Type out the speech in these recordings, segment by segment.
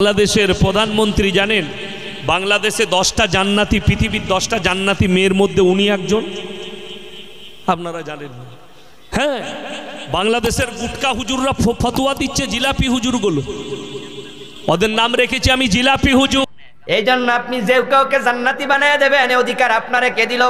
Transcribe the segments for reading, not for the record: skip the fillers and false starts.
বাংলাদেশের প্রধানমন্ত্রী জানেন বাংলাদেশে 10টা জান্নাতি, পৃথিবীর 10টা জান্নাতি মেয়ের মধ্যে উনি একজন। আপনারা জানেন? হ্যাঁ, বাংলাদেশের গুটকা হুজুররা ফতোয়া দিচ্ছে, জিলাপি হুজুরগুলো, ওদের নাম রেখেছি আমি জিলাপি হুজুর। এই জন্য আপনি যে কাউকে জান্নাতি বানায় দেবেন এ অধিকার আপনারে কে দিল?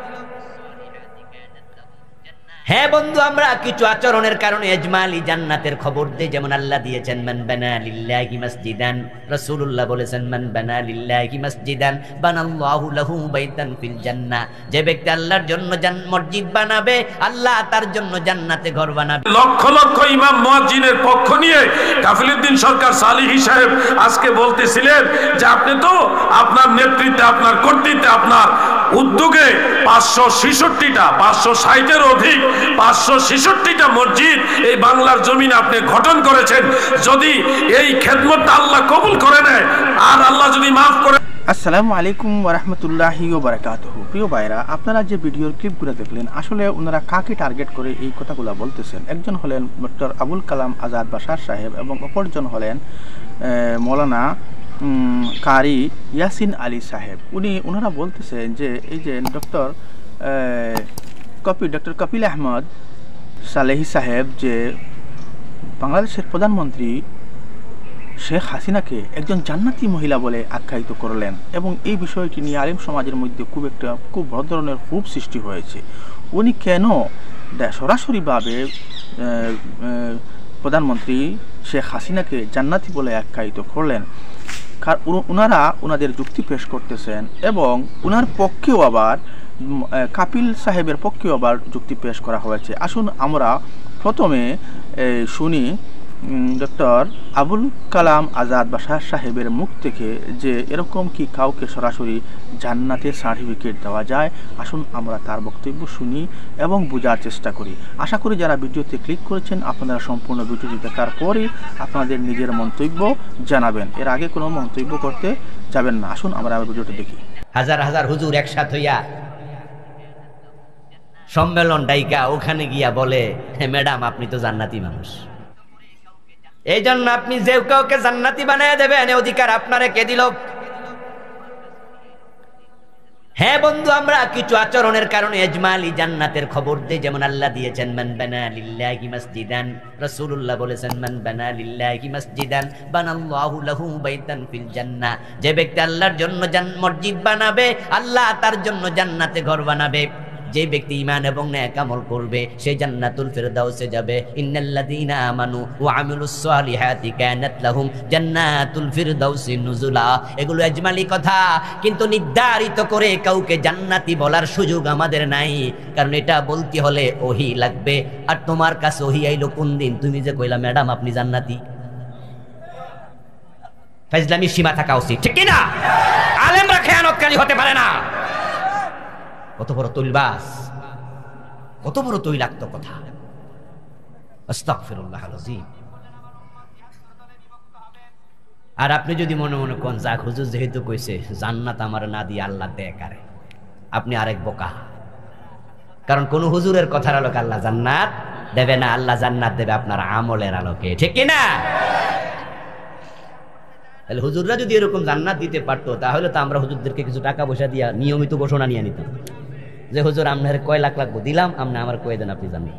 হ্যাঁ বন্ধু, আমরা কিছু আচরণের কারণে ইজমালি জান্নাতের খবর দেই। যেমন আল্লাহ দিয়েছেন মান বানা লিল্লাহি মাসজিদান, রাসূলুল্লাহ বলেছেন মান বানা লিল্লাহি মাসজিদান বানাল্লাহু লাহু বাইতান ফিল জান্নাহ। যে ব্যক্তি আল্লাহর জন্য মসজিদ বানাবে আল্লাহ তার জন্য জান্নাতে ঘর বানাবে। লক্ষ লক্ষ ইমাম মুয়াজ্জিনের পক্ষ নিয়ে কাফিলউদ্দিন সরকার সালিহি সাহেব আজকে বলতেছিলেন যে আপনি তো আপনার নেতৃত্বে, আপনার কর্তৃত্বে, আপনার উদ্যোগে 566টা 560-এর অধিক 566টা মসজিদ এই বাংলার জমিনে আপনি গঠন করেছেন। যদি এই খেদমতটা আল্লাহ কবুল করে নেয় আর আল্লাহ যদি মাফ করে। আসসালামু আলাইকুম ওয়া রাহমাতুল্লাহি ওয়া বারাকাতুহু। প্রিয় ভাইরা, আপনারা যে ভিডিওর ক্লিপগুলো দেখলেন, আসলে ওনারা কাকে টার্গেট করে এই কথাগুলো বলতেছেন? একজন হলেন ডক্টর আবুল কালাম আজাদ বাশার সাহেব এবং অপরজন হলেন মৌলানা কারি ইয়াসিন আলী সাহেব। ওনারা বলতেছেন যে এই যে ডক্টর কপিল আহমদ সালেহি সাহেব যে বাংলাদেশের প্রধানমন্ত্রী শেখ হাসিনাকে একজন জান্নাতি মহিলা বলে আখ্যায়িত করলেন এবং এই বিষয়টি নিয়ে আলেম সমাজের মধ্যে খুব বড় ধরনের ক্ষোভ সৃষ্টি হয়েছে। উনি কেন সরাসরিভাবে প্রধানমন্ত্রী শেখ হাসিনাকে জান্নাতি বলে আখ্যায়িত করলেন? ওনারা ওনাদের যুক্তি পেশ করতেছেন এবং ওনার পক্ষেও আবার কাপিল সাহেবের পক্ষেও আবার যুক্তি পেশ করা হয়েছে। আসুন আমরা প্রথমে শুনি ডক্টর আবুল কালাম আজাদ বাশার সাহেবের মুখ থেকে যে এরকম কি কাউকে সরাসরি জান্নাতের সার্টিফিকেট দেওয়া যায়। আসুন আমরা তার বক্তব্য শুনি এবং বোঝার চেষ্টা করি। আশা করি যারা ভিডিওতে ক্লিক করেছেন আপনারা সম্পূর্ণ ভিডিওটি দেখার পরে আপনাদের নিজের মন্তব্য জানাবেন, এর আগে কোনো মন্তব্য করতে যাবেন না। আসুন আমরা ভিডিওটি দেখি। হাজার হাজার হুজুর একসাথে হইয়া সম্মেলন ডাইকা ওখানে গিয়া বলে ম্যাডাম আপনি তো জান্নাতি মানুষ। এই জন্য আপনি যে কাউকে জান্নাতি বানায় দেবেন এ অধিকার আপনারে কে দিল? হ্যাঁ বন্ধু, আমরা কিছু আচরণের কারণে ইজমালি জান্নাতের খবর দেই। যেমন আল্লাহ দিয়েছেন মান বানা লিল্লাহি মাসজিদান, রাসূলুল্লাহ বলেছেন মান বানা লিল্লাহি মাসজিদান বানাল্লাহু লাহু বাইতান ফিল জান্নাহ। যে ব্যক্তি আল্লাহর জন্য মসজিদ বানাবে আল্লাহ তার জন্য জান্নাতে ঘর বানাবে। যে ব্যক্তি ঈমান এবং নেক আমল করবে সে জান্নাতুল ফিরদাউসে যাবে। ইন্নাল্লাযীনা আমানু ওয়া আমিলুস সালিহাতি কানাত লাহুম জান্নাতুল ফিরদাউসি নুজুলা। এগুলো ইজমালি কথা, কিন্তু নির্ধারিত করে কাউকে জান্নাতি বলার সুযোগ আমাদের নাই, কারণ এটা বলতে হলে ওহী লাগবে। আর তোমার কাছে ওহী আইলো কোন দিন? তুমি যে কইলা ম্যাডাম আপনি জান্নাতি। ফাজলামি সীমা থাকা উচিত, ঠিক কি না? আলেমরা খেয়ানতকারী হতে পারে না। কত বড় তৈলবাস, কত বড় তৈলাক্ত কথা। আস্তাগফিরুল্লাহল আযীম। আর আপনি যদি মনে মনে কোন যাক হুজুর যেহেতু কইছে জান্নাত আমার না দিয়ে আল্লাহ দেয় কারে, আপনি আরেক বোকা। কারণ কোন হুজুরের কথার আলোকে আল্লাহ জান্নাত দেবে না, আল্লাহ জান্নাত দেবে আপনার আমলের আলোকে, ঠিক কি না? তাহলে হুজুররা যদি এরকম জান্নাত দিতে পারতো তাহলে তো আমরা হুজুরদেরকে কিছু টাকা পয়সা দিয়া নিয়মিত ঘোষণা নিয়ে নিতাম যে হুজুর আপনার কয় লাখ লাগবো দিলাম, আপনি আমার কয়ে দেন আপনি জানেন।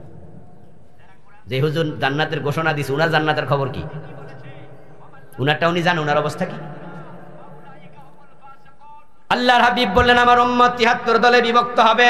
যে হুজুর জান্নাতের ঘোষণা দিছে উনার জান্নাতের খবর কি? উনারটা উনি জানেন উনার অবস্থা কি? আল্লাহর হাবিব বললেন আমার উম্মত ৭৩ দলে বিভক্ত হবে,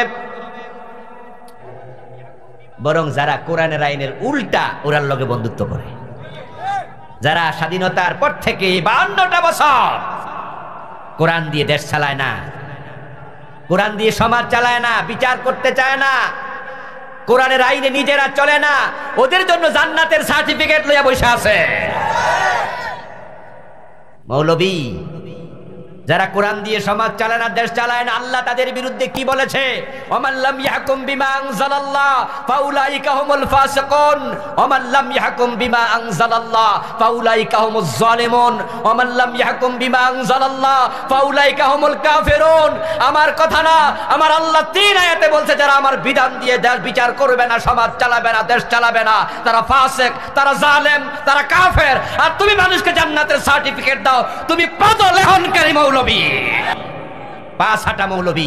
বরং যারা কোরআনের আইনের উল্টা ওরার লগে বন্ধুত্ব করে, যারা স্বাধীনতার পর থেকে ৫২টা বছর কোরআন দিয়ে দেশ চালায় না, কোরআন দিয়ে সমাজ চালায় না, বিচার করতে চায় না, কোরআনের আইনে নিজেরা চলে না, ওদের জন্য জান্নাতের সার্টিফিকেট লইয়া বসে আছে। মৌলবী যারা কোরআন দিয়ে সমাজ চালায় না, দেশ চালায় না, আল্লাহ তাদের বিরুদ্ধে কি বলেছে? ওমান লাম ইয়াহকুম বিমা আনজালাল্লাহ ফাউলাইকা হুমুল ফাসিকুন ওমান লাম ইয়াহকুম বিমা আনজালাল্লাহ ফাউলাইকা হুমুজ জালিমুন ওমান লাম ইয়াহকুম বিমা আনজালাল্লাহ ফাউলাইকা হুমুল কাফিরুন। আমার কথা না, আমার আল্লাহ 3 আয়াতে বলছে যারা আমার বিধান দিয়ে দেশ বিচার করবে না, সমাজ চালাবে না, দেশ চালাবে না, তারা ফাসিক, তারা জালেম, তারা কাফের। আর তুমি মানুষকে জান্নাতের সার্টিফিকেট দাও, তুমি পদলেহনকারী মৌলবী, পাঁচ হাঁটা মৌলবী।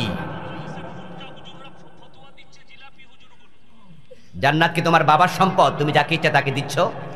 জান্নাত কি তোমার বাবার সম্পদ? তুমি যাকে ইচ্ছা তাকে দিচ্ছ?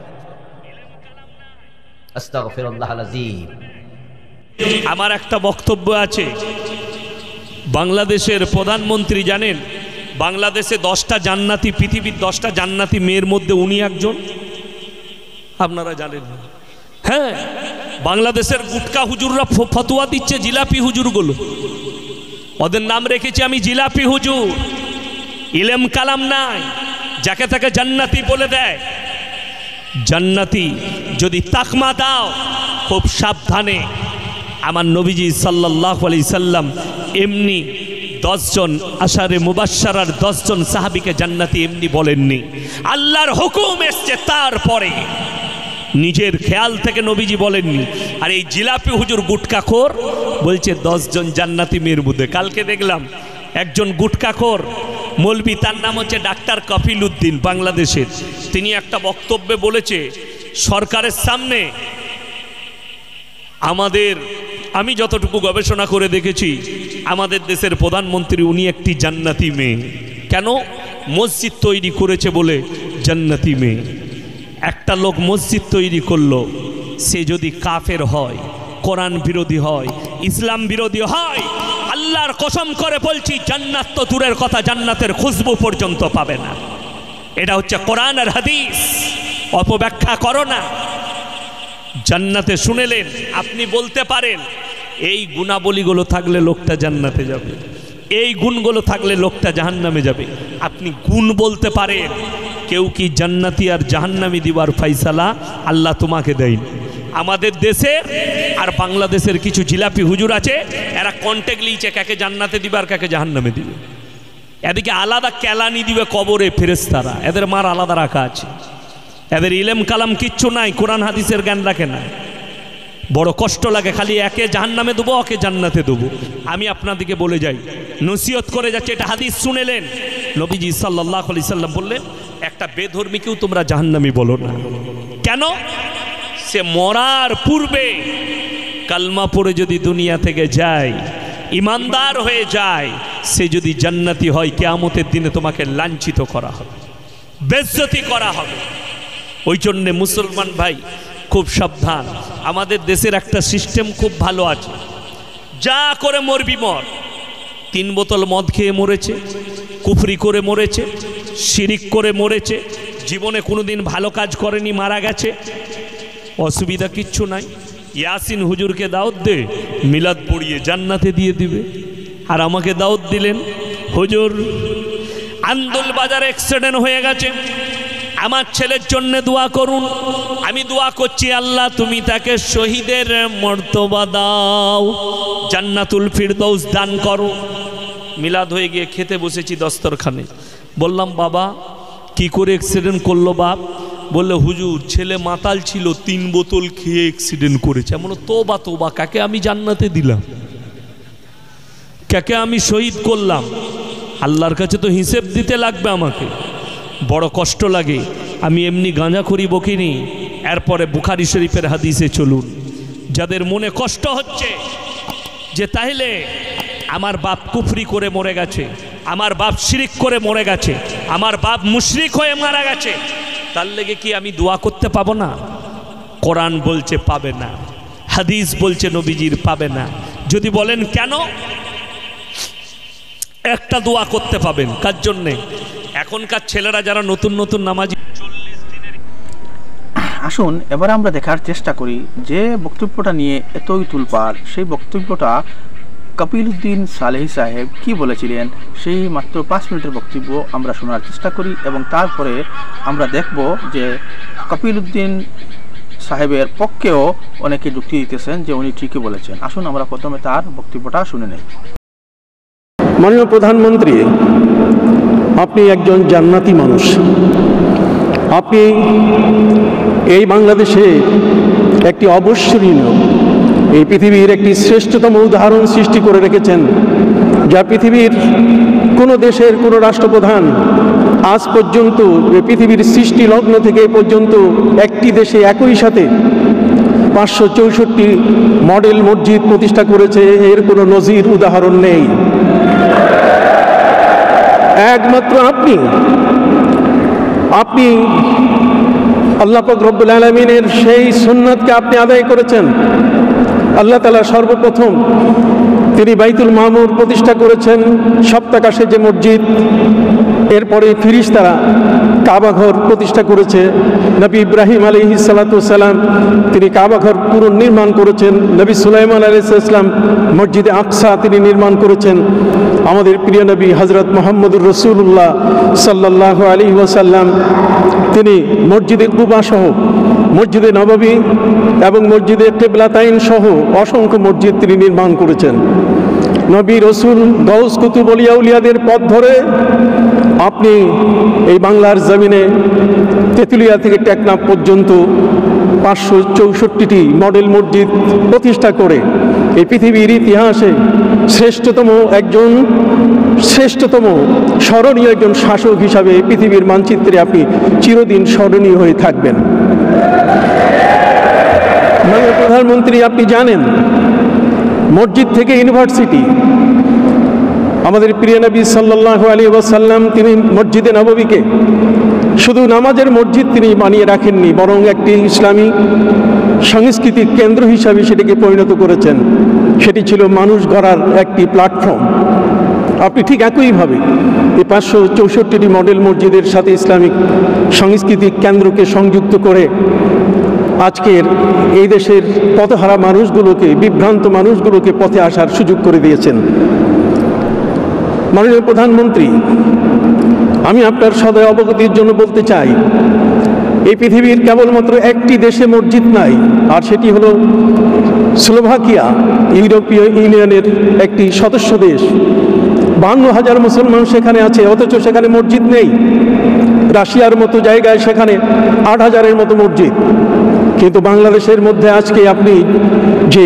আস্তাগফিরুল্লাহল আযীম। আমার একটা বক্তব্য আছে। বাংলাদেশের প্রধানমন্ত্রী জানেন বাংলাদেশে 10টা জান্নাতি, পৃথিবীর 10টা জান্নাতি মেয়ের মধ্যে উনি একজন। আপনারা জানেন না? হ্যাঁ, বাংলাদেশের গুটকা হুজুররা ফতোয়া দিচ্ছে, জিলাপি হুজুরগুলো, ওদের নাম রেখেছি আমি জিলাপি হুজুর। ইলম কালাম নাই, যাকে তাকে জান্নাতি বলে দেয়। জান্নাতি যদি তাকমা দাও, খুব সাবধানে। আমার নবীজি সাল্লাল্লাহু আলাইহি সাল্লাম এমনি 10 জন আশারে মুবাশশারার 10 জন সাহাবীকে জান্নাতি এমনি বলেননি, আল্লাহর হুকুম এসছে তারপরে। নিজের খেয়াল থেকে নবীজি বলেননি। আর এই জিলাপি হুজুর গুটকাখোর বলছে 10 জন জান্নাতি মেয়ের মধ্যে। কালকে দেখলাম একজন গুটকাখোর মৌলবি, তার নাম হচ্ছে ডাক্তার কফিল উদ্দিন, বাংলাদেশের। তিনি একটা বক্তব্যে বলেছে সরকারের সামনে, আমি যতটুকু গবেষণা করে দেখেছি, আমাদের দেশের প্রধানমন্ত্রী উনি একটি জান্নাতি মেয়ে। কেন? মসজিদ তৈরি করেছে বলে জান্নাতি মেয়ে। একটা লোক মসজিদ তৈরি করলো, সে যদি কাফের হয়, কোরআন বিরোধী হয়, ইসলাম বিরোধী হয়, আল্লাহর কসম করে বলছি জান্নাত তো দূরের কথা, জান্নাতের খুশবু পর্যন্ত পাবে না। এটা হচ্ছে কোরআন আর হাদিস, অপব্যাখ্যা করো না। জান্নাতে শুনেলেন, আপনি বলতে পারেন এই গুণাবলীগুলো থাকলে লোকটা জান্নাতে যাবে, এই গুণগুলো থাকলে লোকটা জাহান্নামে যাবে। আপনি গুণ বলতে পারেন, কেউ কি জান্নাতি আর জাহান্নামী দিবার ফাইসালা আল্লাহ তোমাকে দেয়নি। আমাদের দেশে আর বাংলাদেশের কিছু জিলাপি হুজুর আছে, এরা কন্ট্যাক্ট লিয়েছে কাকে জান্নাতে দিবে আর কাকে জাহান্নামে দিবে। এদিকে আলাদা কেলানি দিবে কবরে ফেরেশতারা, এদের মার আলাদা রাখা আছে। এদের ইলেম কালাম কিচ্ছু নাই, কোরআন হাদিসের জ্ঞান রাখে না। বড় কষ্ট লাগে, খালি একে জাহান্নামে দেবো, ওকে জান্নাতে দেবো। আমি আপনাদেরকে বলে যাই, নসিহত করে যাচ্ছে, এটা হাদিস শুনেলেন। নবীজি সাল্লাল্লাহু আলাইহি সাল্লাম বললেন, একটা বেধর্মীকেও তোমরা জাহান্নামী বলো না। কেন? সে মরার পূর্বে কালমা পড়ে যদি দুনিয়া থেকে যায়, ইমানদার হয়ে যায়, সে যদি জান্নাতি হয়, কিয়ামতের দিনে তোমাকে লাঞ্ছিত করা হবে, বেইজ্জতি করা হবে। ওই জন্যে মুসলমান ভাই খুব সাবধান। আমাদের দেশের একটা সিস্টেম খুব ভালো আছে, যা করে মরবি মর। 3 বোতল মদ খেয়ে মরেছে, কুফরি করে মরেছে, শিরিক করে মরেছে, জীবনে কোনোদিন ভালো কাজ করেনি, মারা গেছে, অসুবিধা কিচ্ছু নাই। ইয়াসিন হুজুরকে দাওয়াত দে, মিলাদ পড়িয়ে জান্নাতে দিয়ে দিবে। আর আমাকে দাওয়াত দিলেন, হুজুর আন্দুল বাজারে অ্যাক্সিডেন্ট হয়ে গেছে, আমার ছেলের জন্য দোয়া করুন। আমি দোয়া করছি, আল্লাহ তুমি তাকে শহীদের মর্তবা দাও, জান্নাতুল ফিরদৌস দান করো। মিলাদ হয়ে গিয়ে খেতে বসেছি দস্তরখানে। বললাম, বাবা কি করে অ্যাক্সিডেন্ট করলো বাপ? বললে, হুজুর ছেলে মাতাল ছিল, 3 বোতল খেয়ে অ্যাক্সিডেন্ট করেছে। এমন তোবা তোবা, কাকে আমি জান্নাতে দিলাম, কাকে আমি শহীদ করলাম? আল্লাহর কাছে তো হিসেব দিতে লাগবে আমাকে। বড় কষ্ট লাগে। আমি এমনি গাঁজাখড়ি বকিনি। এরপরে বুখারী শরীফের হাদিসে চলুন। যাদের মনে কষ্ট হচ্ছে যে তাহলে আমার বাপ কুফরি করে মরে গেছে, আমার বাপ শিরিক করে মরে গেছে, আমার বাপ মুশরিক হয়ে মারা গেছে, তার লেগে কি আমি দোয়া করতে পাবো না? কোরআন বলছে পাবে না, হাদিস বলছে নবীজির পাবে না। যদি বলেন কেন, একটা দোয়া করতে পাবেন। কার জন্যে? এখনকার ছেলেরা যারা নতুন নতুন নামাজি। আসুন এবার আমরা দেখার চেষ্টা করি যে বক্তব্যটা নিয়ে এতই তুলপাড়, সেই বক্তব্যটা কপিল উদ্দিন সালেহী সাহেব কি বলেছিলেন, সেই মাত্র 5 মিনিটের বক্তব্য আমরা শোনার চেষ্টা করি এবং তারপরে আমরা দেখব যে কপিল উদ্দিন সাহেবের পক্ষেও অনেকে যুক্তি দিতেছেন যে উনি ঠিকই বলেছেন। আসুন আমরা প্রথমে তার বক্তব্যটা শুনে নেই। মাননীয় প্রধানমন্ত্রী, আপনি একজন জান্নাতি মানুষ। আপনি এই বাংলাদেশে একটি অবশ্যনীয়, এই পৃথিবীর একটি শ্রেষ্ঠতম উদাহরণ সৃষ্টি করে রেখেছেন, যা পৃথিবীর কোনো দেশের কোনো রাষ্ট্রপ্রধান আজ পর্যন্ত পৃথিবীর সৃষ্টি লগ্ন থেকে পর্যন্ত একটি দেশে একই সাথে 564 মডেল মসজিদ প্রতিষ্ঠা করেছে, এর কোনো নজির উদাহরণ নেই। একমাত্র আপনি আল্লাহ পাক রব্বুল আলামিনের সেই সুন্নাতকে আপনি আদায় করেছেন। আল্লাহ তাআলা সর্বপ্রথম তিনি বাইতুল মামুর প্রতিষ্ঠা করেছেন, সপ্তাকাশে যে মসজিদ। এরপরে ফিরিস্তারা কাবা ঘর প্রতিষ্ঠা করেছে। নবী ইব্রাহিম আলাইহিস সালাতু ওয়াস সালাম তিনি কাবা ঘর পুনর্নির্মাণ করেছেন। নবী সুলাইমান আলাইহিস সালাম মসজিদে আকসা তিনি নির্মাণ করেছেন। আমাদের প্রিয় নবী হযরত মুহাম্মদুর রাসূলুল্লাহ সাল্লাল্লাহু আলাইহি ওয়াসাল্লাম তিনি মসজিদে কুবা সহ, মসজিদে নববী এবং মসজিদে কিবলাতাইন সহ অসংখ্য মসজিদ তিনি নির্মাণ করেছেন। নবী রসুল গৌস কুতুব আউলিয়া উলিয়াদের পথ ধরে আপনি এই বাংলার জমিনে তেঁতুলিয়া থেকে টেকনাফ পর্যন্ত 564টি মডেল মসজিদ প্রতিষ্ঠা করে এই পৃথিবীর ইতিহাসে শ্রেষ্ঠতম স্মরণীয় একজন শাসক হিসাবে পৃথিবীর মানচিত্রে আপনি চিরদিন স্মরণীয় হয়ে থাকবেন। মাননীয় প্রধানমন্ত্রী, আপনি জানেন মসজিদ থেকে ইউনিভার্সিটি, আমাদের প্রিয় নবী সাল্লাল্লাহু আলাইহি ওয়াসাল্লাম তিনি মসজিদে নববীকে শুধু নামাজের মসজিদ তিনি বানিয়ে রাখেননি, বরং একটি ইসলামী সাংস্কৃতিক কেন্দ্র হিসাবে সেটিকে পরিণত করেছেন। সেটি ছিল মানুষ গড়ার একটি প্ল্যাটফর্ম। আপনি ঠিক একইভাবে এই 564টি মডেল মসজিদের সাথে ইসলামিক সাংস্কৃতিক কেন্দ্রকে সংযুক্ত করে আজকের এই দেশের পথহারা মানুষগুলোকে, বিভ্রান্ত মানুষগুলোকে পথে আসার সুযোগ করে দিয়েছেন। মাননীয় প্রধানমন্ত্রী, আমি আপনার সদয় অবগতির জন্য বলতে চাই, এই পৃথিবীর কেবলমাত্র একটি দেশে মসজিদ নাই, আর সেটি হলো স্লোভাকিয়া, ইউরোপীয় ইউনিয়নের একটি সদস্য দেশ। 52,000 মুসলমান সেখানে আছে, অথচ সেখানে মসজিদ নেই। রাশিয়ার মতো জায়গায় সেখানে 8,000-এর মতো মসজিদ। কিন্তু বাংলাদেশের মধ্যে আজকে আপনি যে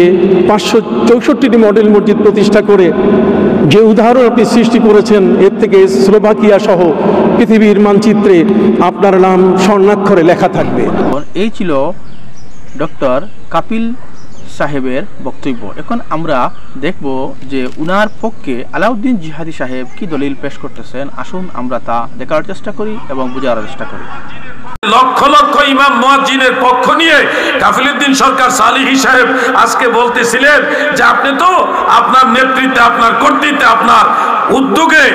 564টি মডেল মসজিদ প্রতিষ্ঠা করে যে উদাহরণ আপনি সৃষ্টি করেছেন, এর থেকে স্লোভাকিয়া সহ পৃথিবীর মানচিত্রে আপনার নাম স্বর্ণাক্ষরে লেখা থাকবে। এই ছিল ডক্টর কাপিল সাহেবের বক্তব্য। এখন আমরা দেখব যে উনার পক্ষে আলাউদ্দিন জিহাদি সাহেব কি দলিল পেশ করতেছেন। আসুন আমরা তা দেখার চেষ্টা করি এবং বোঝার চেষ্টা করি। লক্ষ লক্ষ ইমাম মুয়াজ্জিনের পক্ষ নিয়ে কাফিলউদ্দিন সরকার সালিহি সাহেব আজকে বলতেছিলেন যে আপনি তো আপনার নেতৃত্বে, আপনার কর্তৃত্বে, আপনার উদ্যোগে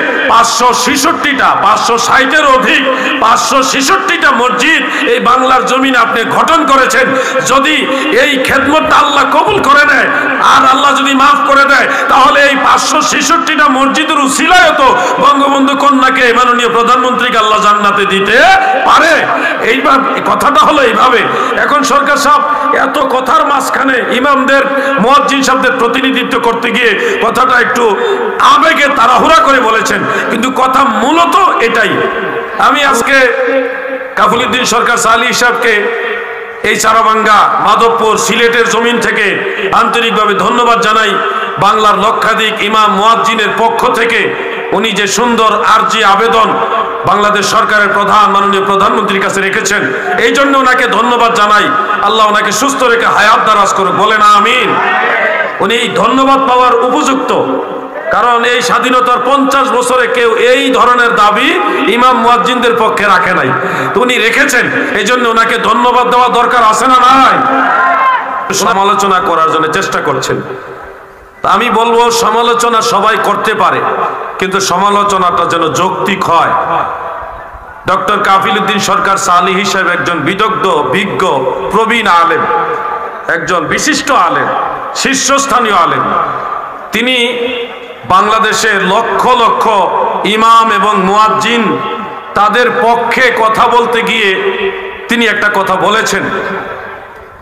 566টা, 560-এর অধিক 566টা মসজিদ এই বাংলার জমিনে আপনি গঠন করেছেন। যদি এই খেদমতটা আল্লাহ কবুল করে নেয় আর আল্লাহ যদি মাফ করে দেয়, তাহলে এই 566টা মসজিদের উসিলায় তো বঙ্গবন্ধু কন্যাকে, মাননীয় প্রধানমন্ত্রীকে আল্লাহ জান্নাতে দিতে পারে। এইবার কথাটা হলো এইভাবে। এখন সরকার সাহেব এত কথার মাঝখানে ইমামদের, মুয়াজ্জিন সাহেবদের প্রতিনিধিত্ব করতে গিয়ে কথাটা একটু আবেগে তাড়াহুড়া করে বলেছেন, কিন্তু কথা মূলত এটাই। আমি আজকে কাফিলউদ্দিন সরকার সালিহি সাহেবকে এই চারাবাঙ্গা, মাধবপুর, সিলেটের জমিন থেকে আন্তরিকভাবে ধন্যবাদ জানাই। বাংলার লক্ষাধিক ইমাম মুয়াজ্জিনের পক্ষ থেকে উনি যে সুন্দর আরজি আবেদন বাংলাদেশ সরকারের প্রধান, মাননীয় প্রধানমন্ত্রীর কাছে রেখেছেন, এই জন্য ওনাকে ধন্যবাদ জানাই। আল্লাহ ওনাকে সুস্থ রেখে হায়াত দারাজ করুক, বলেন আমিন। উনি ধন্যবাদ পাওয়ার উপযুক্ত, কারণ এই স্বাধীনতার 50 বছরে কেউ এই ধরনের দাবি ইমাম মুয়াজ্জিনদের পক্ষে রাখে নাই, তো উনি রেখেছেন। এই জন্য ওনাকে ধন্যবাদ দেওয়া দরকার আছে না নাই? সমালোচনা করার জন্য চেষ্টা করছেন। আমি বলবো সমালোচনা সবাই করতে পারে, কিন্তু সমালোচনাটা যেন যৌক্তিক হয়। ডক্টর কাফিলউদ্দিন সরকার সালিহি সাহেব একজন বিদগ্ধ, বিজ্ঞ, প্রবীণ আলেম, একজন বিশিষ্ট আলেম, শীর্ষস্থানীয় আলেম। তিনি বাংলাদেশে লক্ষ লক্ষ ইমাম এবং মুয়াজ্জিন তাদের পক্ষে কথা বলতে গিয়ে তিনি একটা কথা বলেছেন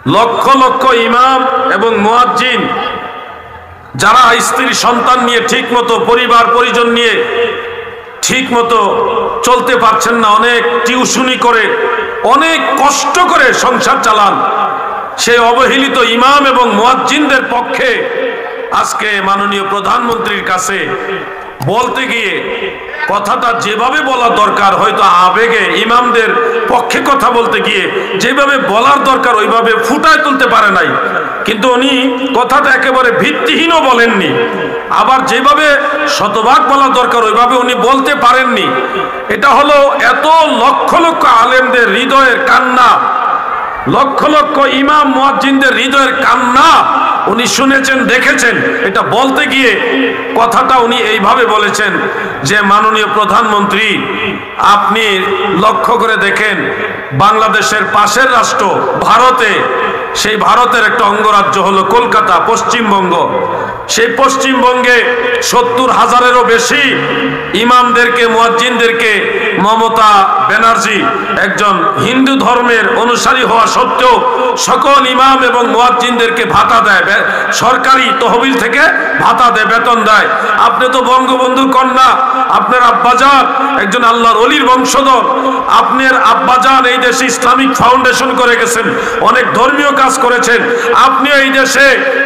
লক্ষ লক্ষ ইমাম এবং মুয়াজ্জিন যারা স্ত্রী সন্তান নিয়ে ঠিক মতো পরিবার পরিজন নিয়ে ঠিক মতো চলতে পারছেন না, অনেক টিউশনি করে অনেক কষ্ট করে সংসার চালান, সেই অবহেলিত ইমাম এবং মুয়াজ্জিনদের পক্ষে আজকে মাননীয় প্রধানমন্ত্রীর কাছে বলতে গিয়ে কথাটা যেভাবে বলা দরকার, হয়তো আবেগে ইমামদের পক্ষে কথা বলতে গিয়ে যেভাবে বলার দরকার ওইভাবে ফুটায় তুলতে পারে নাই, কিন্তু উনি কথাটা একেবারে ভিত্তিহীনও বলেননি, আবার যেভাবে শতভাগ বলা দরকার ওইভাবে উনি বলতে পারেননি। এটা হলো এত লক্ষ লক্ষ আলেমদের হৃদয়ের কান্না, লক্ষ লক্ষ ইমাম মুয়াজ্জিনদের হৃদয়ের কান্না উনি শুনেছেন, দেখেছেন। এটা বলতে গিয়ে কথাটা উনি এইভাবে বলেছেন যে মাননীয় প্রধানমন্ত্রী, আপনি লক্ষ্য করে দেখেন বাংলাদেশের পাশের রাষ্ট্র ভারতে, সেই ভারতের একটা অঙ্গরাজ্য হলো কলকাতা, পশ্চিমবঙ্গ। সেই পশ্চিমবঙ্গে 70,000-এরও বেশি ইমামদেরকে মুয়াজ্জিনদেরকে মমতা ব্যানার্জি একজন হিন্দু ধর্মের অনুসারী হওয়া সত্ত্বেও সকল ইমাম এবং মুয়াজ্জিনদেরকে ভাতা দেয়, সরকারি তহবিল থেকে ভাতা দেয়, বেতন দেয়। আপনি তো বঙ্গবন্ধুর কন্যা, আপনার আব্বাজান একজন আল্লাহর ওলির বংশধর, আপনার আব্বাজান এই দেশে ইসলামিক ফাউন্ডেশন করে গেছেন, অনেক ধর্মীয় কাজ করেছেন। আপনি এই দেশে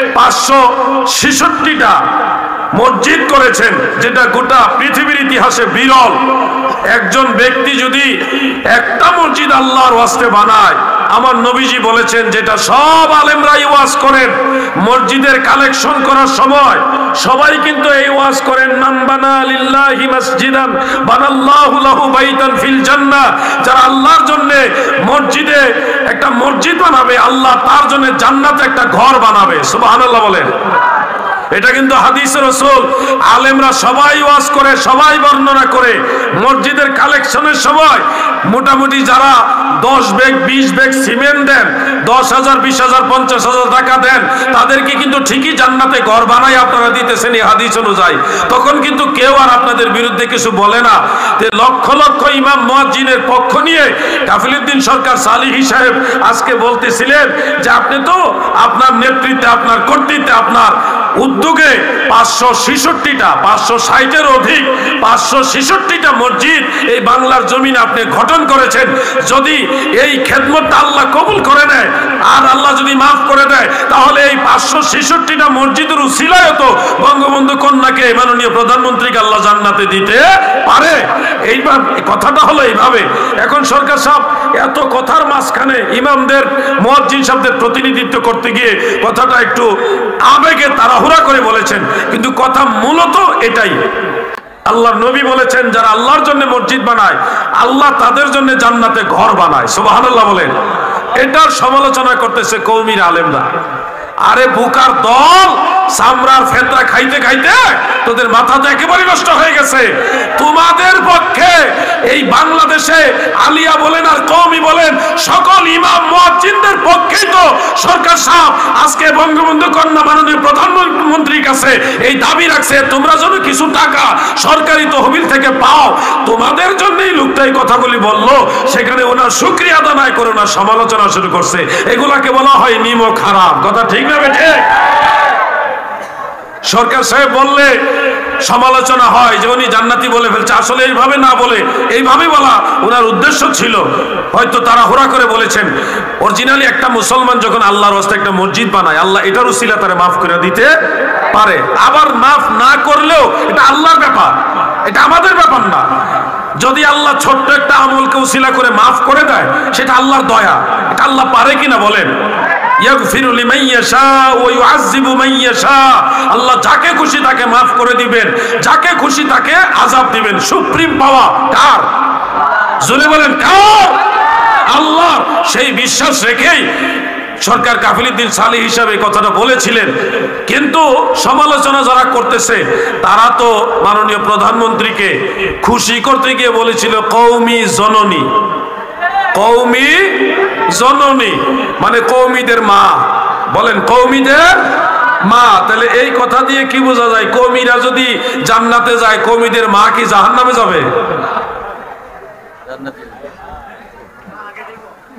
566টা মসজিদ করেছেন, যেটা গোটা পৃথিবীর ইতিহাসে বিরল। একজন ব্যক্তি যদি একটা মসজিদ আল্লাহর ওয়াস্তে বানায়, আমার নবীজি বলেছেন যেটা সব আলেমরাই ওয়াজ করেন, মসজিদের কালেকশন করার সময় সবাই কিন্তু এই ওয়াজ করেন, মান বানা লিল্লাহি মাসজিদান বানাল্লাহু লাহু বাইতান ফিল জান্নাহ। যারা আল্লাহর জন্য মসজিদে একটা মসজিদ বানাবে, আল্লাহ তার জন্য জান্নাতে একটা ঘর বানাবে। সুবহানাল্লাহ বলেন। এটা কিন্তু হাদিসের রাসূল। আলেমরা সবাই ওয়াজ করে, সবাই বর্ণনা করে। মসজিদের কালেকশনের সময় মোটামুটি যারা 10 ব্যাগ 20 ব্যাগ সিমেন্ট দেন, 10,000 20,000 50,000 টাকা দেন, তাদেরকে কিন্তু ঠিকই জান্নাতে ঘর বানাই আপনারা দিতেছেন এই হাদিস অনুযায়ী। তখন কিন্তু কেউ আর আপনাদের বিরুদ্ধে কিছু বলে না। লক্ষ লক্ষ ইমাম মুয়াজ্জিনের পক্ষ নিয়ে কাফিলউদ্দিন সরকার সালিহি সাহেব আজকে বলতেছিলেন যে আপনি তো আপনার নেতৃত্বে, আপনার কর্তৃত্বে, আপনার উদ্যোগে 566টা 560-এর অধিক 566টা মসজিদ এই বাংলার জমিনে আপনি গঠন করেছেন। যদি এই খেদমতটা আল্লাহ কবুল করে নেয় আর আল্লাহ যদি মাফ করে দেয়, তাহলে এই 566টা মসজিদের উসিলায় তো বঙ্গবন্ধু কন্যাকে মাননীয় প্রধানমন্ত্রীকে আল্লাহ জান্নাতে দিতে পারে। এইবার কথাটা হলো এইভাবে। এখন সরকার সাহেব এত কথার মাঝখানে ইমামদের মুয়াজ্জিন সাহেবদের প্রতিনিধিত্ব করতে গিয়ে কথাটা একটু আবেগে তাড়াহুড়া করে বলেছেন, কিন্তু কথা মূলত এটাই। আল্লাহর নবী বলেছেন যারা আল্লাহর জন্য মসজিদ বানায়, আল্লাহ তাদের জন্য জান্নাতে ঘর বানায়। সুবহানাল্লাহ বলেন। এটার সমালোচনা করতেছে কওমির আলেমরা। আরে বুকার দল, চামড়ার ফেতরা খাইতে খাইতে তোদের মাথা তো একেবারে নষ্ট হয়ে গেছে। তোমাদের পক্ষে এই বাংলাদেশে আলিয়া বলেন আর কওমি বলেন, সকল ইমাম মুয়াজ্জিনদের পক্ষেই তো সরকার সাহেব আজকে বঙ্গবন্ধু কন্যা মাননীয় প্রধানমন্ত্রীর কাছে এই দাবি রাখছে, তোমরা যেন কিছু টাকা সরকারি তহবিল থেকে পাও। তোমাদের জন্যই লোকটাই কথাগুলি বললো, সেখানে ওনার শুকরিয়া আদায় করে ওনার সমালোচনা শুরু করছে। এগুলাকে বলা হয় নিমক হারাম। কথা ঠিক না বেঠে? সরকার সাহেব বললে সমালোচনা হয় যে উনি জান্নাতি বলে ফেলছে। আসলে এইভাবে না বলে এইভাবে বলা ওনার উদ্দেশ্য ছিল, হয়তো তারা হুড়া করে বলেছেন। অরিজিনালি একটা মুসলমান যখন আল্লাহর রাস্তায় একটা মসজিদ বানায়, আল্লাহ এটার উসিলা তারা মাফ করে দিতে পারে। আবার মাফ না করলেও এটা আল্লাহর ব্যাপার, এটা আমাদের ব্যাপার না। যদি আল্লাহ ছোট্ট একটা আমলকে উসিলা করে মাফ করে দেয়, সেটা আল্লাহর দয়া। এটা আল্লাহ পারে কিনা বলেন? ইয়াগফিরু লিমান ইয়াশা ওয়া ইউআযযিবু মান ইয়াশা। আল্লাহ যাকে খুশি তাকে মাফ করে দিবেন, যাকে খুশি তাকে আযাব দিবেন। সুপ্রিম পাওয়ার কার? জোরে বলেন কার? আল্লাহ। সেই বিশ্বাস রেখেই সরকার কাফিলউদ্দিন সালিহ হিসাবে কথাটা বলেছিলেন। কিন্তু সমালোচনা যারা করতেছে তারা তো মাননীয় প্রধানমন্ত্রীকে খুশি করতে গিয়ে বলেছিল কওমি জননী। কওমি জননী মানে কওমিদের মা। বলেন কওমিদের মা। তাহলে এই কথা দিয়ে কি বোঝা যায়? কওমিরা যদি জান্নাতে যায়, কওমিদের মা কি জাহান্নামে যাবে?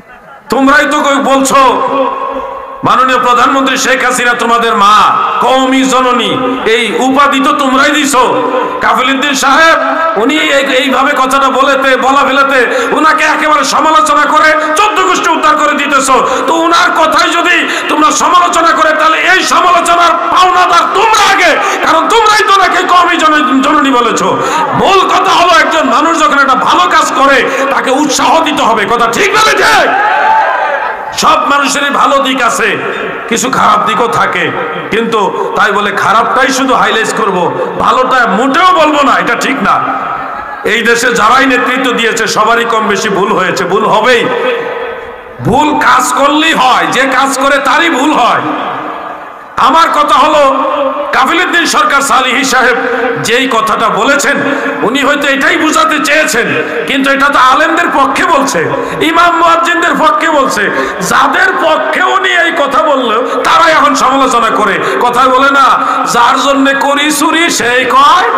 তোমরাই তো বলছো মাননীয় প্রধানমন্ত্রী শেখ হাসিনা তোমাদের মা, কওমি জননী, এই উপাধি তো তোমরাই দিছো। কাফিলউদ্দিন সাহেব উনি এইভাবে কথাটা বলা ফেলাতে উনাকে একেবারে সমালোচনা করে 14 গোষ্ঠী উদ্ধার করে দিতেছো। তো উনার কথাই যদি তোমরা সমালোচনা করে, তাহলে এই সমালোচনার পাওনাদার তোমরা আগে, কারণ তোমরাই তো ওনাকে কওমি জননী বলেছো। মূল কথা হলো, একজন মানুষ যখন একটা ভালো কাজ করে তাকে উৎসাহ দিতে হবে। কথা ঠিক বলে যায়। সব মানুষেরই ভালো দিক আছে, কিছু খারাপ দিকও থাকে, কিন্তু তাই বলে খারাপটাই শুধু হাইলাইট করব, ভালোটা মোটেও বলবো না, এটা ঠিক না। এই দেশে যারাই নেতৃত্ব দিয়েছে সবারই কম বেশি ভুল হয়েছে, ভুল হবেই। ভুল কাজ করলেই হয়, যে কাজ করে তারই ভুল হয়। আমার কথা হলো, কাফিলউদ্দিন সরকার সালিহি সাহেব যেই কথাটা বলেছেন, উনি হয়তো এটাই বুঝাতে চেয়েছেন, কিন্তু এটা তো আলেমদের পক্ষে বলছে, ইমাম মুয়াজ্জিনদের পক্ষে বলছে। যাদের পক্ষে উনি এই কথা বললেও তারাই এখন সমালোচনা করে। কথা বলে না, যার জন্য করি চুরি সেই কয়।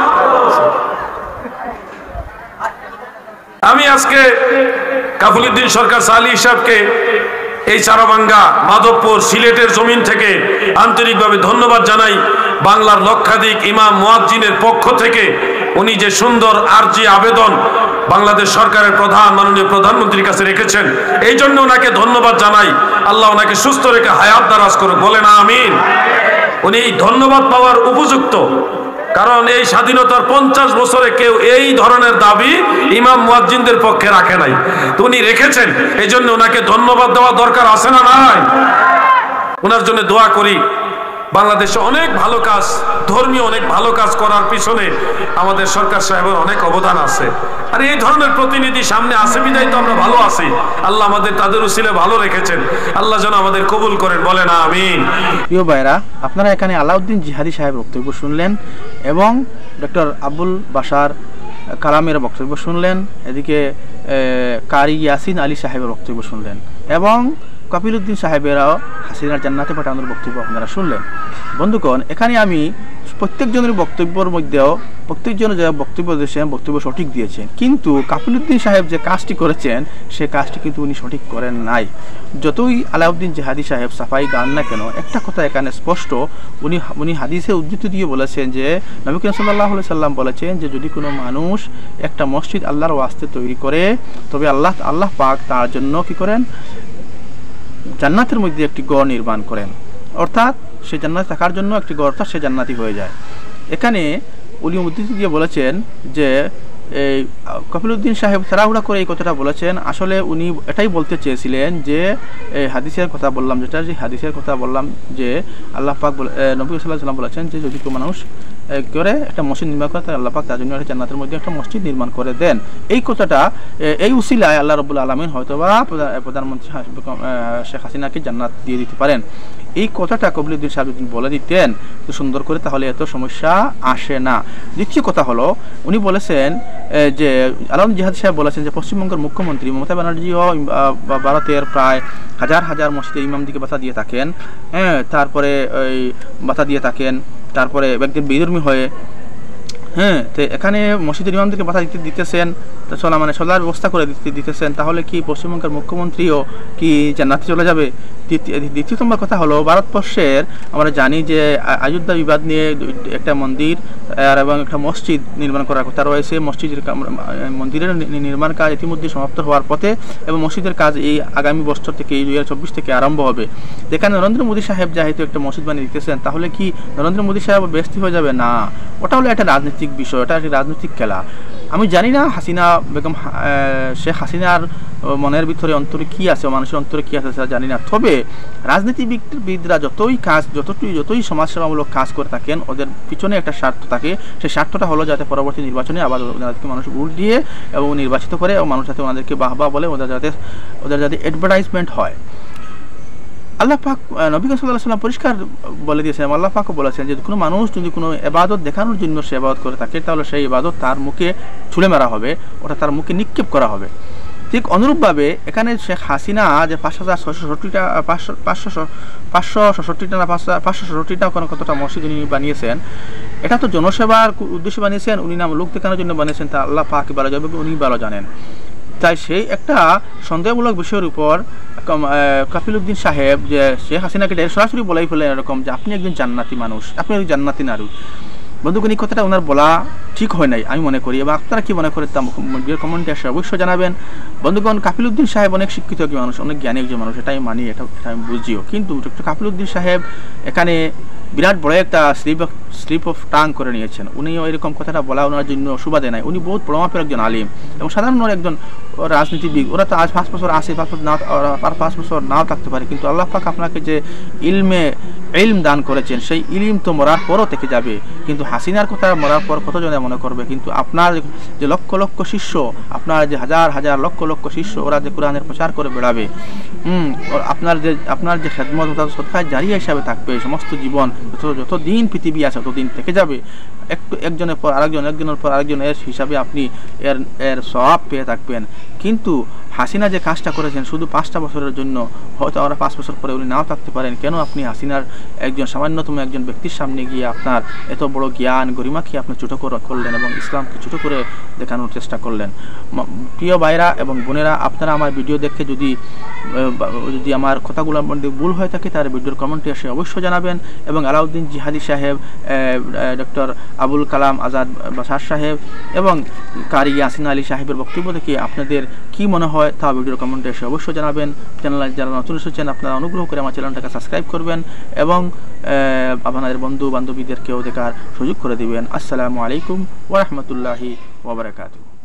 আমি আজকে কাফিলউদ্দিন সরকার সালিহি সাহেবকে এই চারাবাঙ্গা, মাধবপুর, সিলেটের জমিন থেকে আন্তরিকভাবে ধন্যবাদ জানাই। বাংলার লক্ষাধিক ইমাম মুয়াজ্জিনের পক্ষ থেকে উনি যে সুন্দর আরজি আবেদন বাংলাদেশ সরকারের প্রধান মাননীয় প্রধানমন্ত্রীর কাছে রেখেছেন, এই জন্য ওনাকে ধন্যবাদ জানাই। আল্লাহ ওনাকে সুস্থ রেখে হায়াত দারাজ করুক, বলেন আমিন। উনি ধন্যবাদ পাওয়ার উপযুক্ত, কারণ এই স্বাধীনতার 50 বছরে কেউ এই ধরনের দাবি ইমাম মুয়াজ্জিনদের পক্ষে রাখে নাই, তো উনি রেখেছেন। এই জন্য ওনাকে ধন্যবাদ দেওয়া দরকার আছে না নাই? ওনার জন্য দোয়া করি। বাংলাদেশে অনেক ভালো কাজ, ধর্মীয় অনেক ভালো কাজ করার পিছনে আমাদের সরকার সাহেবের অনেক অবদান আছে। আর এই ধরনের প্রতিনিধি সামনে আছে বিদায় তো আমরা ভালো আছি। আল্লাহ আমাদের তাদের উসিলে ভালো রেখেছেন, আল্লাহ যেন আমাদের কবুল করেন, বলেন আমিন। প্রিয় ভাইরা, আপনারা এখানে আলাউদ্দিন জিহাদি সাহেব বক্তব্য শুনলেন এবং ডক্টর আবুল বাশার কালামের বক্তব্য শুনলেন, এদিকে কারি ইয়াসিন আলী সাহেবের বক্তব্য শুনলেন এবং কাফিলউদ্দিন সাহেবেরাও হাসিনার জান্নাতে পাঠানোর বক্তব্য আপনারা শুনলেন। বন্ধুগণ, এখানে আমি প্রত্যেকজনের বক্তব্যের মধ্যেও প্রত্যেকজন যে বক্তব্য দিয়েছেন, বক্তব্য সঠিক দিয়েছেন, কিন্তু কাফিলউদ্দিন সাহেব যে কাজটি করেছেন সে কাজটি কিন্তু উনি সঠিক করেন নাই। যতই আলাউদ্দিন জিহাদি সাহেব সাফাই গান না কেন, একটা কথা এখানে স্পষ্ট, উনি হাদিসে উদ্ধৃতি দিয়ে বলেছেন যে নবী করিম সাল্লাল্লাহু আলাইহি সাল্লাম বলেছেন যে যদি কোনো মানুষ একটা মসজিদ আল্লাহর ওয়াস্তে তৈরি করে, তবে আল্লাহ পাক তার জন্য কি করেন, জান্নাতের মধ্যে একটি গড় নির্মাণ করেন, অর্থাৎ সে জান্নাতে থাকার জন্য একটি গড়, অর্থাৎ সে জান্নাতি হয়ে যায়। এখানে উনি উদ্ধৃতি দিয়ে বলেছেন যে এই কাফিলউদ্দিন সাহেব তাড়াহুড়া করে এই কথাটা বলেছেন। আসলে উনি এটাই বলতে চেয়েছিলেন যে হাদিসের কথা বললাম, যে হাদিসের কথা বললাম যে আল্লাহ পাক নবী সাল্লাল্লাহু আলাইহি ওয়াসাল্লাম বলেছেন যে যদি কোনো মানুষ করে একটা মসজিদ নির্মাণ করে, তাহলে আল্লাহ পাক তার জন্য একটা জান্নাতের মধ্যে একটা মসজিদ নির্মাণ করে দেন। এই কথাটা, এই উসিলায় আল্লাহ রাব্বুল আলামিন হয়তোবা প্রধানমন্ত্রী শেখ হাসিনাকে জান্নাত দিয়ে দিতে পারেন। এই কথাটা কাফিলউদ্দিন সাহেব যদি বলে দিতেন সুন্দর করে, তাহলে এত সমস্যা আসে না। দ্বিতীয় কথা হলো, উনি বলেছেন যে আলাউদ্দিন জিহাদি সাহেব বলেছেন যে পশ্চিমবঙ্গের মুখ্যমন্ত্রী মমতা ব্যানার্জিও ভারতের প্রায় হাজার হাজার মসজিদে ইমামদিকে ভাতা দিয়ে থাকেন, তারপরে ওই ভাতা দিয়ে থাকেন, তারপরে একদিন বিধর্মী হয়ে তো এখানে মসজিদের ইমামদেরকে ভাতা দিতেছেন, মানে চলার ব্যবস্থা করে দিতেছেন, তাহলে কি পশ্চিমবঙ্গের মুখ্যমন্ত্রীও কি জান্নাতে চলে যাবে? দ্বিতীয় নম্বর কথা হলো, ভারতবর্ষের আমরা জানি যে অযোধ্যা বিবাদ নিয়ে একটা মন্দির এবং একটা মসজিদ নির্মাণ করার কথা রয়েছে। মন্দিরের নির্মাণ কাজ ইতিমধ্যে সমাপ্ত হওয়ার পথে এবং মসজিদের কাজ এই আগামী বছর থেকে 2024 থেকে আরম্ভ হবে। যেখানে নরেন্দ্র মোদী সাহেব যেহেতু একটা মসজিদ বানিয়ে দিতেছেন, তাহলে কি নরেন্দ্র মোদী সাহেব ব্যস্ত হয়ে যাবে? না, ওটা হলো একটা রাজনৈতিক বিষয়, এটা একটা রাজনৈতিক খেলা। আমি জানি না হাসিনা বেগম শেখ হাসিনার মনের ভিতরে অন্তরে কি আছে, মানুষের অন্তরে কি আছে জানি না। তবে রাজনীতিবিদরা যতই সমাজসেবামূলক কাজ করে থাকেন, ওদের পিছনে একটা স্বার্থ থাকে। সেই স্বার্থটা হলো যাতে পরবর্তী নির্বাচনে আবার ওনাদেরকে মানুষ ভোট দিয়ে এবং নির্বাচিত করে এবং মানুষ যাতে ওনাদেরকে বাহবা বলে, ওদের যাতে অ্যাডভার্টাইজমেন্ট হয়। আল্লাহ পাক নবী সাল্লাল্লাহু আলাইহি ওয়াসাল্লাম পরিষ্কার বলে দিয়েছেন, আল্লাহ পাকও বলেছেন যে কোনো মানুষ যদি কোনো ইবাদত দেখানোর জন্য সে ইবাদত করে থাকে, তাহলে সেই ইবাদত তার মুখে ছুঁড়ে মারা হবে, ওটা তার মুখে নিক্ষেপ করা হবে। ঠিক অনুরূপভাবে এখানে শেখ হাসিনা যে 566টা কতটা মসজিদ উনি বানিয়েছেন, এটা তো জনসেবার উদ্দেশ্যে বানিয়েছেন, উনি নাম লোক দেখানোর জন্য বানিয়েছেন, তা আল্লাহ পাক ভালো যাবে, উনি ভালো জানেন। তাই সেই একটা সন্দেহমূলক বিষয়ের উপর কাফিলউদ্দিন সাহেব যে শেখ হাসিনাকে সরাসরি বলাই ফেলেন এরকম যে আপনি একজন জান্নাতি মানুষ, আপনি একজন জান্নাতি নারী। বন্ধুগণ, এই কথাটা ওনার বলা ঠিক হয় নাই আমি মনে করি, এবং আপনারা কি মনে করেন তা কমেন্টে এসে অবশ্যই জানাবেন। বন্ধুগণ, কাফিলউদ্দিন সাহেব অনেক শিক্ষিত একজন মানুষ, অনেক জ্ঞানী একজন মানুষ, এটা আমি মানি, এটা আমি বুঝিও। কিন্তু ডক্টর কাফিলউদ্দিন সাহেব এখানে বিরাট বড় একটা স্লিপ অফ টাং করে নিয়েছেন। উনিও এরকম কথাটা বলা ওনার জন্য সুবাদে নাই। উনি বহুত বড় মাপের একজন আলিম এবং সাধারণ একজন রাজনীতিবিদ। ওরা তো আজ 5 বছর আসে, 5 বছর নাও থাকতে পারে, কিন্তু আল্লাহ পাক আপনাকে যে ইলম দান করেছেন সেই ইলম তো মরার পরও থেকে যাবে। কিন্তু হাসিনার কথা মরার পর কতজনে মনে করবে? কিন্তু আপনার যে লক্ষ লক্ষ শিষ্য, আপনার যে হাজার হাজার লক্ষ লক্ষ শিষ্য, ওরা যে কোরআনের প্রচার করে বেড়াবে, আপনার যে খেদমত সদকায়ে জারিয়া হিসাবে থাকবে সমস্ত জীবন, যত দিন পৃথিবী আছে ততদিন থেকে যাবে। একজনের পর আরেকজন, একজনের পর আরেকজন এর হিসাবে আপনি এর সওয়াব পেয়ে থাকবেন। কিন্তু হাসিনা যে কাজটা করেছেন শুধু 5টা বছরের জন্য, হয়তো আমরা 5 বছর পরে উনি নাও থাকতে পারেন। কেন আপনি হাসিনার একজন সামান্যতম একজন ব্যক্তির সামনে গিয়ে আপনার এত বড় জ্ঞান গরিমাকে আপনি ছোটো করলেন এবং ইসলামকে ছোটো করে দেখানোর চেষ্টা করলেন? প্রিয় ভাইরা এবং বোনেরা, আপনারা আমার ভিডিও দেখে যদি আমার কথাগুলোর মধ্যে ভুল হয়ে থাকে তার ভিডিওর কমেন্টে এসে অবশ্যই জানাবেন। এবং আলাউদ্দিন জিহাদি সাহেব, ডক্টর আবুল কালাম আজাদ বাসার সাহেব এবং কারি ইয়াসিন আলী সাহেবের বক্তব্য থেকে আপনাদের কি মনে হয় তা ভিডিওর কমেন্টে এসে অবশ্যই জানাবেন। চ্যানেলে যারা নতুন এসেছেন আপনারা অনুগ্রহ করে আমার চ্যানেলটাকে সাবস্ক্রাইব করবেন এবং আপনাদের বন্ধু বান্ধবীদেরকেও দেখার সুযোগ করে দিবেন। আসসালামু আলাইকুম ওয়া রাহমাতুল্লাহি ওয়া বারাকাতুহু।